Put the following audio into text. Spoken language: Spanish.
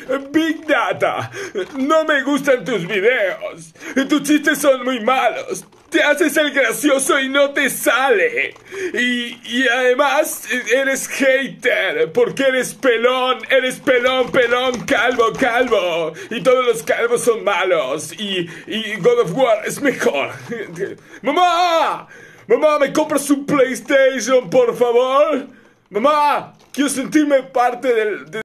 Big Data, no me gustan tus videos. Tus chistes son muy malos. Te haces el gracioso y no te sale. Y además eres hater porque eres pelón, pelón, calvo. Y todos los calvos son malos. Y God of War es mejor. ¡Mamá! ¡Mamá, me compras un PlayStation, por favor! ¡Mamá! Quiero sentirme parte del